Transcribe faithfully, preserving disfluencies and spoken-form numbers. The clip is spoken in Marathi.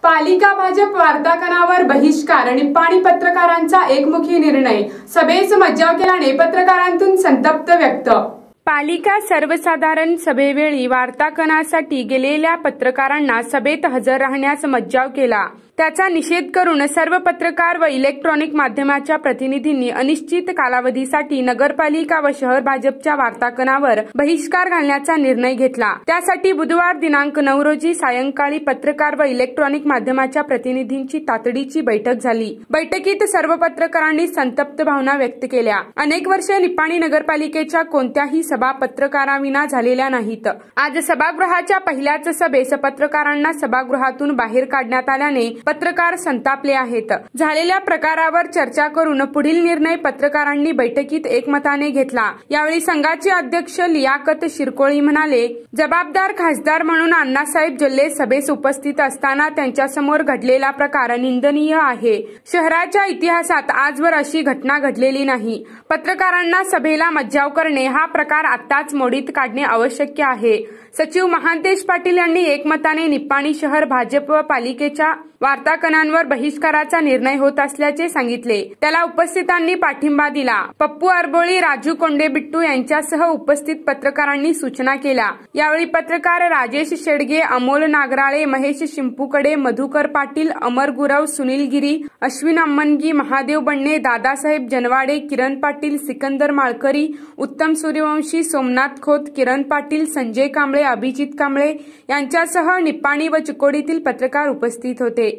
पालिका भाजप वार्तांकनावर बहिष्कार आणि निप्पाणी पत्रकारांचा एकमुखी निर्णय, सभेस मज्जाव केल्याने पत्रकारांतून संतप्त व्यक्त। पालिका सर्वसाधारण सभेवेळी वार्तांकनासाठी गेलेल्या पत्रकारांना सभेत हजर राहण्यास मज्जाव केला। त्याचा निषेध करून सर्व पत्रकार व इलेक्ट्रॉनिक माध्यमाच्या प्रतिनिधींनी अनिश्चित कालावधीसाठी नगरपालिका व शहर भाजपच्या वार्तांकनावर बहिष्कार घालण्याचा निर्णय घेतला। त्यासाठी बुधवार दिनांक नऊ रोजी सायंकाळी पत्रकार व इलेक्ट्रॉनिक माध्यमाच्या प्रतिनिधींची तातडीची बैठक झाली। बैठकीत सर्व पत्रकारांनी संतप्त भावना व्यक्त केल्या। अनेक वर्षे निप्पाणी नगरपालिकेच्या कोणत्याही सभा पत्रकारांविना झालेल्या नाहीत। आज सभागृहाच्या पहिल्याच सभेस पत्रकारांना सभागृहातून बाहेर काढण्यात आल्याने पत्रकार संतापले आहेत। झालेल्या प्रकारावर चर्चा करून पुढील निर्णय पत्रकारांनी बैठकीत एकमताने घेतला। यावेळी संघाचे अध्यक्ष लियाकत शिरकोळी म्हणाले, जबाबदार खासदार म्हणून अण्णासाहेब जल्ले सभेस उपस्थित असताना त्यांच्यासमोर घडलेला प्रकार निंदनीय आहे। शहराच्या इतिहासात आजवर अशी घटना घडलेली नाही। पत्रकारांना सभेला मज्जाव करणे हा प्रकार आत्ताच मोडीत काढणे आवश्यक आहे। सचिव महांतेश पाटील यांनी एकमताने निप्पाणी शहर भाजप व पालिकेच्या वार्तांकनांवर बहिष्काराचा निर्णय होत असल्याचे सांगितले। त्याला उपस्थितांनी पाठिंबा दिला। पप्पू अरबोळी, राजू कोंडेबिट्टू यांच्यासह उपस्थित पत्रकारांनी सूचना केल्या। यावेळी पत्रकार राजेश शेडगे, अमोल नागराळे, महेश शिंपुकडे, मधुकर पाटील, अमर गुरव, सुनील गिरी, अश्विन अम्मनगी, महादेव बन्ने, दादासाहेब जनवाडे, किरण पाटील, सिकंदर माळकरी, उत्तम सूर्यवंशी, सोमनाथ खोत, किरण पाटील, संजय कांबळे, अभिजित कांबळे यांच्यासह निप्पाणी व चिकोडीतील पत्रकार उपस्थित होते।